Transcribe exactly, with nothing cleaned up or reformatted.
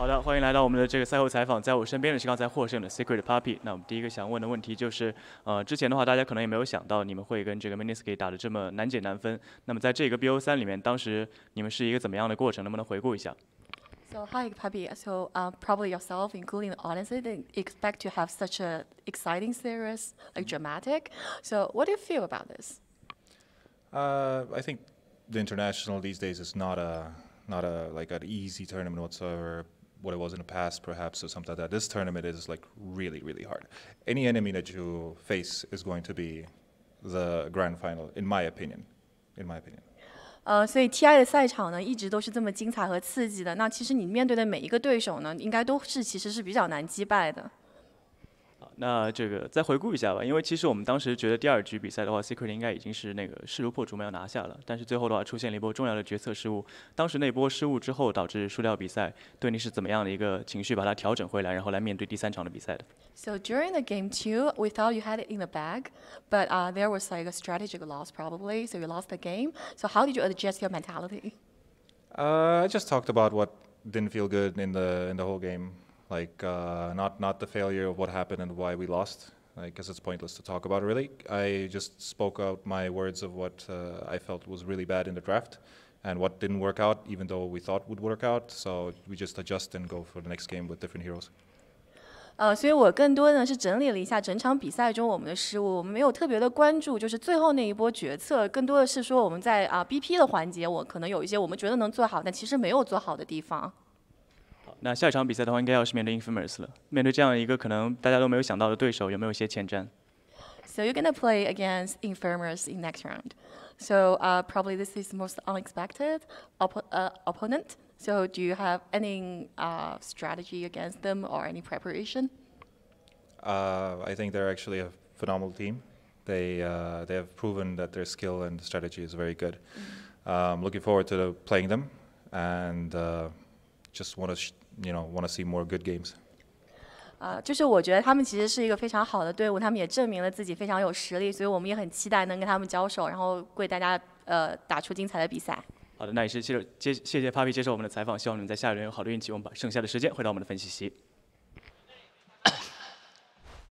好的，欢迎来到我们的这个赛后采访。在我身边的是刚才获胜的 Secret Puppy。那我们第一个想问的问题就是，呃，之前的话大家可能也没有想到你们会跟这个 Minisky 打得这么难解难分。那么在这个 B O 三里面，当时你们是一个怎么样的过程？能不能回顾一下？ So hi, Papi. So uh, probably yourself, including the audience, didn't expect to have such a exciting series, like dramatic. So what do you feel about this? Uh, I think the international these days is not a not a like an easy tournament whatsoever. What it was in the past, perhaps, or something like that. This tournament is like really, really hard. Any enemy that you face is going to be the grand final, in my opinion. In my opinion. 呃，所以 T I 的赛场呢，一直都是这么精彩和刺激的。那其实你面对的每一个对手呢，应该都是其实是比较难击败的。 那这个再回顾一下吧，因为其实我们当时觉得第二局比赛的话 ，Secret 应该已经是那个势如破竹，没有拿下了。但是最后的话出现了一波重要的决策失误，当时那波失误之后导致输掉比赛，对你是怎么样的一个情绪把它调整回来，然后来面对第三场的比赛的？ So during the game two, we thought you had it in the bag, but uh, there was like a strategic loss probably, so you lost the game. So how did you adjust your mentality? Uh, I just talked about what didn't feel good in the in the whole game. Like uh, not not the failure of what happened and why we lost. I guess it's pointless to talk about really. I just spoke out my words of what uh, I felt was really bad in the draft and what didn't work out, even though we thought would work out. So we just adjust and go for the next game with different heroes. 呃，所以我更多呢是整理了一下整场比赛中我们的失误，我们没有特别的关注，就是最后那一波决策，更多的是说我们在啊 B P 的环节，我可能有一些我们觉得能做好，但其实没有做好的地方。 那下一场比赛的话，应该要是面对 Infamous 了。面对这样一个可能大家都没有想到的对手，有没有一些前瞻？ So you're gonna play against Infamous in next round. So uh, probably this is most unexpected oppo uh, opponent. So do you have any uh, strategy against them or any preparation? Uh, I think they're actually a phenomenal team. They uh, they have proven that their skill and strategy is very good. Mm-hmm. Um, looking forward to the, playing them, and uh, just want to you know want to see more good games. 啊、uh, 就是我觉得他们其实是一个非常好的队伍，他们也证明了自己非常有实力，所以我们也很期待能跟他们交手，然后为大家呃打出精彩的比赛。 好的，那也是接接谢谢 Papi 接受我们的采访，希望你们在下一轮有好的运气。我们把剩下的时间回到我们的分析席。